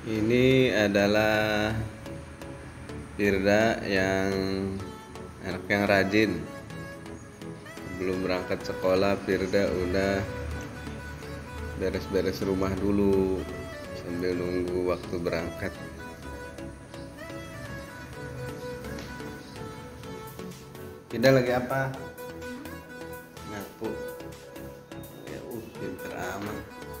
Ini adalah Firda yang anak yang rajin. Sebelum berangkat sekolah, Firda udah beres-beres rumah dulu sambil nunggu waktu berangkat. Firda lagi apa? Nyapu. Ya, pinter amat.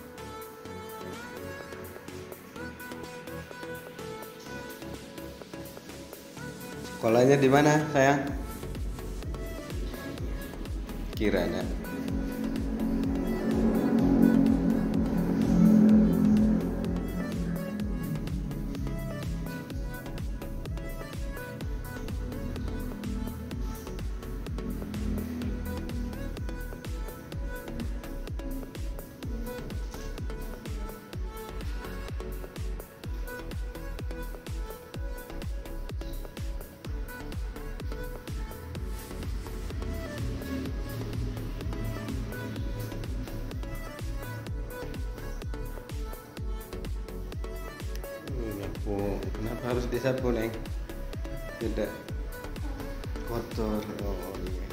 Sekolahnya di mana, sayang? Kirana. Oh, kenapa harus disapu, Neng? Tidak kotor. Oh, iya.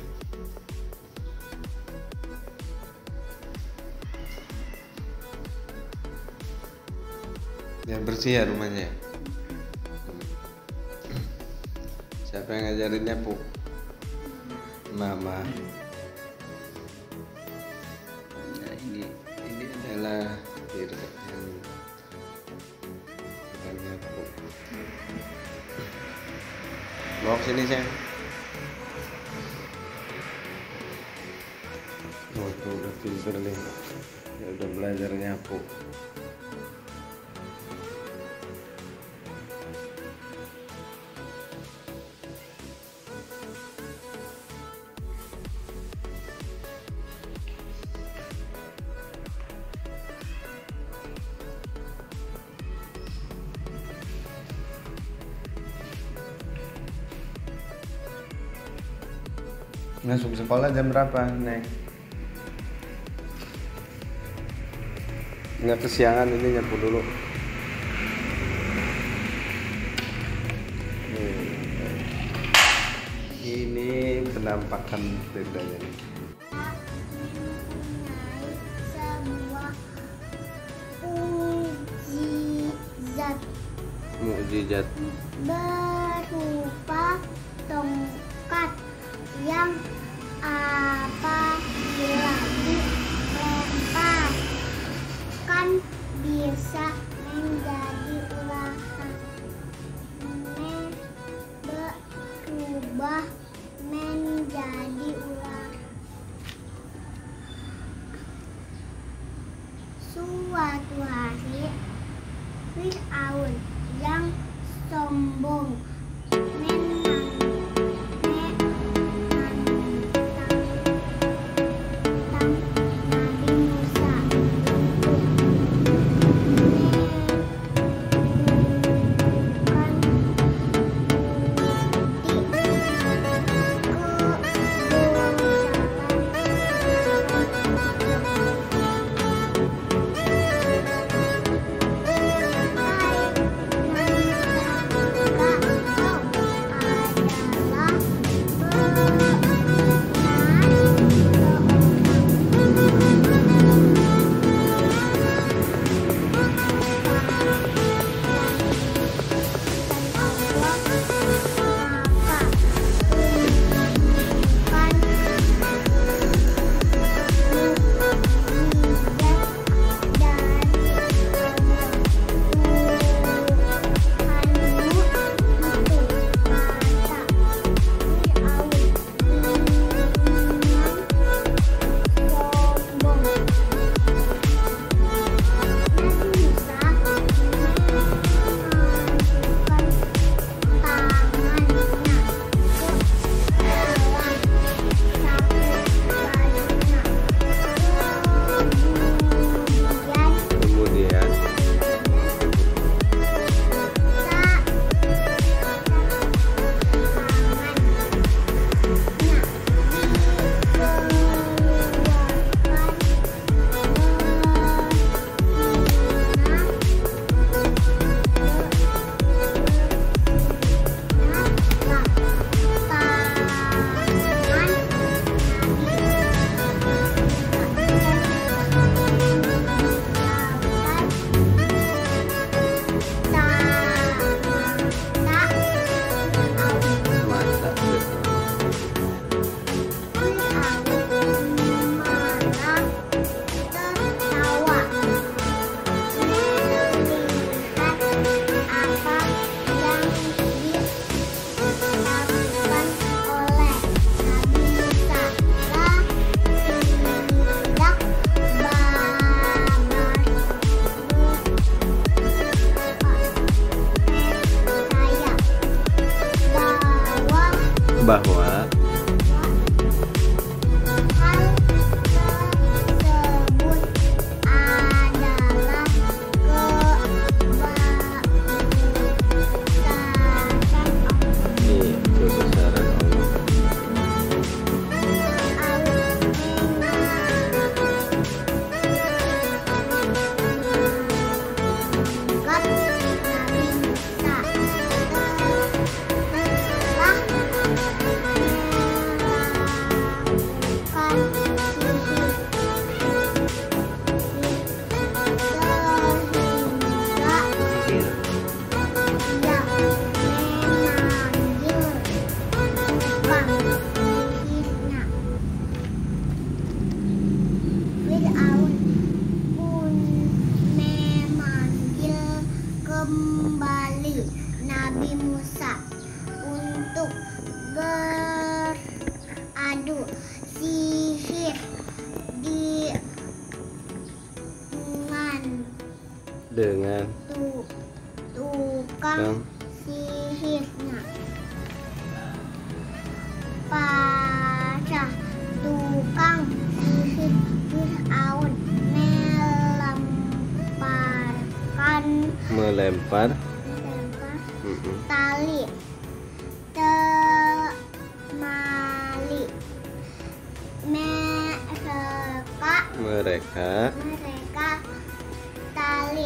Biar bersih ya rumahnya. Siapa yang ngajarin nyapu? Mama. Nah, ini adalah Firda yang nyapu. Bawa sini, sayang. Oh, itu udah pinter nih. Ya udah belajar nyapu. Masuk sekolah jam berapa, Neng? Nggak kesiangan, ini nyapu dulu. Ini penampakan Firdanya nih. Sebuah mukjizat Mukjizat berupa tongkat yang apabila dilemparkan bisa menjadi ular, berubah menjadi ular. Suatu hari Fir'aun yang sombong bahwa hal tersebut adalah kebesaran Allah. Kembali Nabi Musa untuk beradu sihir dengan tukang sihirnya. Para tukang sihir Fir'aun melempar tali temali mereka tali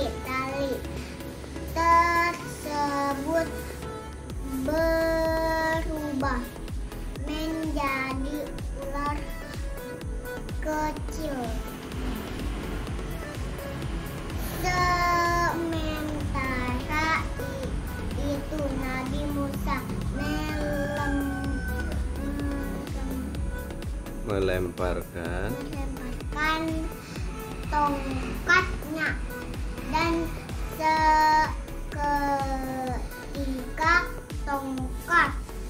tersebut berubah menjadi ular kecil. Sementara itu Nabi Musa melemparkan tongkatnya, dan seketika tongkat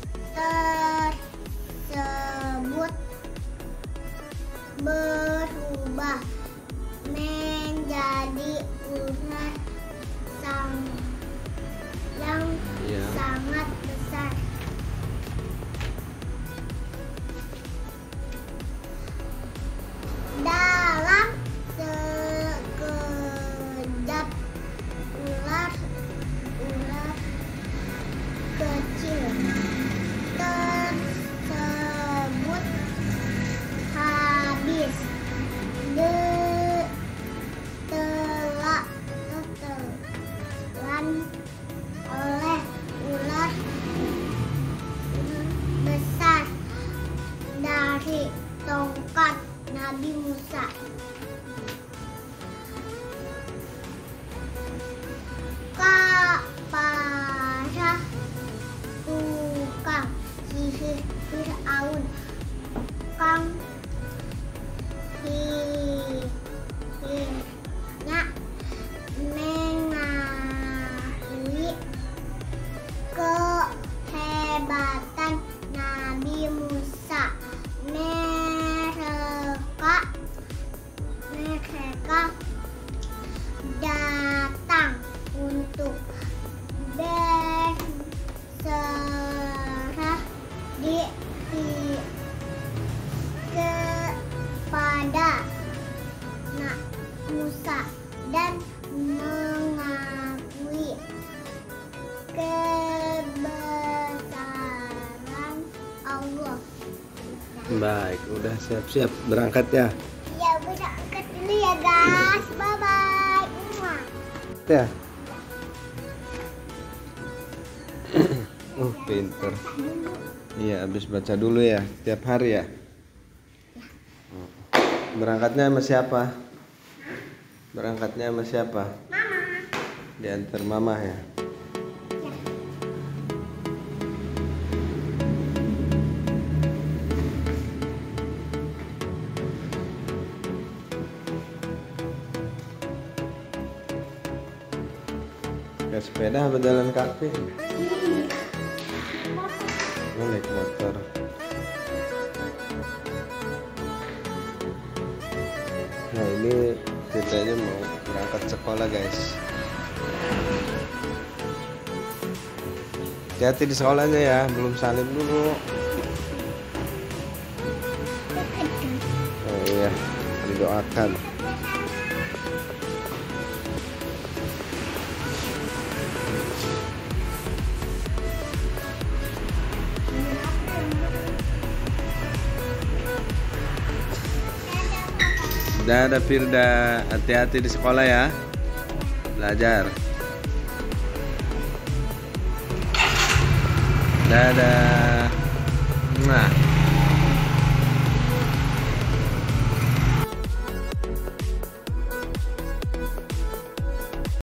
tersebut berubah menjadi ular yang sangat besar. Dalam sekejap ular kecil tersebut habis ditelan oleh ular besar dari tongkat Nabi Musa. Para tukang sihir Fir'aun sihirnya mengakui kehebatan Nabi Musa. Mereka datang untuk berserah diri kepada Musa dan mengakui kebesaran Allah. Baik, udah siap-siap berangkat ya? Ya, berangkat dulu ya guys. Bye-bye. Ya. Pinter. Iya, habis baca dulu ya, tiap hari ya. Berangkatnya sama siapa? Berangkatnya sama siapa? Mama. Diantar mama ya. Pakai sepeda apa jalan kaki? Naik motor. Nah, ini ceritanya mau berangkat sekolah guys. Hati-hati di sekolahnya ya, belum salim dulu. ya, didoakan. Dadah Firda, hati-hati di sekolah ya, belajar. Dadah. Nah.